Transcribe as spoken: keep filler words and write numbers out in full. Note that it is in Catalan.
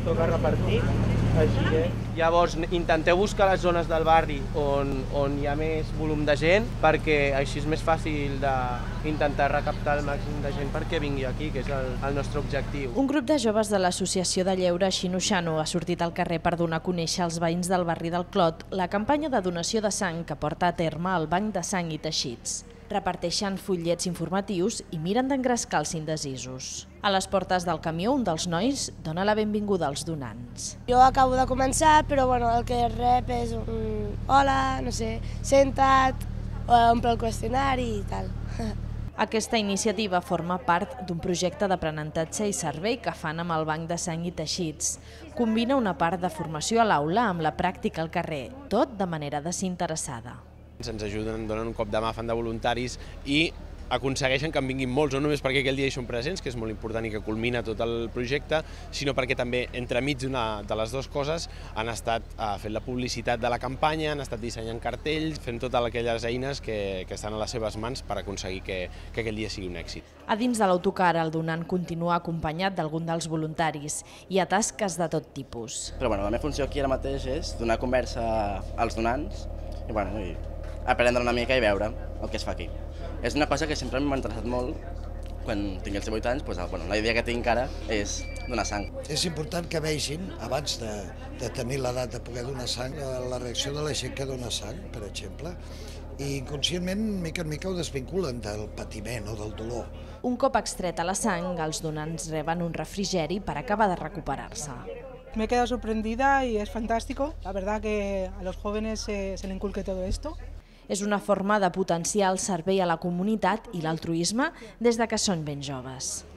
toca repartir, així és. Llavors intenteu buscar les zones del barri on, on hi ha més volum de gent, perquè així és més fàcil d'intentar recaptar el màxim de gent perquè vingui aquí, que és el, el nostre objectiu. Un grup de joves de l'Associació de Lleure Xinoxano ha sortit al carrer per donar a conèixer als veïns del barri del Clot la campanya de donació de sang que porta a terme el Banc de Sang i Teixits. Reparteixen fotllets informatius i miren d'engrescar els indecisos. A les portes del camió, un dels nois dona la benvinguda als donants. Jo acabo de començar, però bueno, el que rep és un hola, no sé, senta't, omple el qüestionari i tal. Aquesta iniciativa forma part d'un projecte d'aprenentatge i servei que fan amb el Banc de Sang i Teixits. Combina una part de formació a l'aula amb la pràctica al carrer, tot de manera desinteressada. Ens ajuden, donen un cop de mà, fan de voluntaris i aconsegueixen que en vinguin molts, no només perquè aquell dia hi són presents, que és molt important i que culmina tot el projecte, sinó perquè també entremig de les dues coses han estat fent la publicitat de la campanya, han estat dissenyant cartells, fent totes aquelles eines que, que estan a les seves mans per aconseguir que, que aquell dia sigui un èxit. A dins de l'autocar, el donant continua acompanyat d'algun dels voluntaris. Hi ha tasques de tot tipus. Però bueno, la meva funció aquí ara mateix és donar conversa als donants i, bueno, i aprendre una mica i veure el que es fa aquí. És una cosa que sempre m'ha interessat molt. Quan tinc els divuit anys, doncs, bueno, la idea que tinc ara és donar sang. És important que vegin, abans de, de tenir l'edat de poder donar sang, la reacció de la gent que dona sang, per exemple, i inconscientment, mica en mica, ho desvinculen del patiment o del dolor. Un cop extreta la sang, els donants reben un refrigeri per acabar de recuperar-se. Me he quedado sorprendida y es fantástico. La verdad que a los jóvenes se, se les inculque todo esto. És una forma de potenciar el servei a la comunitat i l'altruisme des de que són ben joves.